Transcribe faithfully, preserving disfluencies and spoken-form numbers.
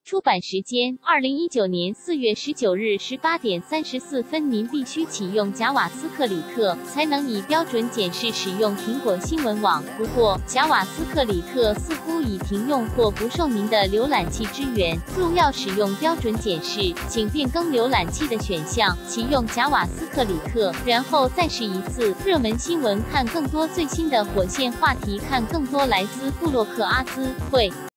出版时间：二零一九年四月十九日十八点三十四分。您必须启用贾瓦斯克里特，才能以标准检视使用苹果新闻网。不过，贾瓦斯克里特似乎已停用或不受您的浏览器支援。若要使用标准检视，请变更浏览器的选项，启用贾瓦斯克里特，然后再试一次。热门新闻，看更多最新的火线话题，看更多莱斯布洛克阿兹会。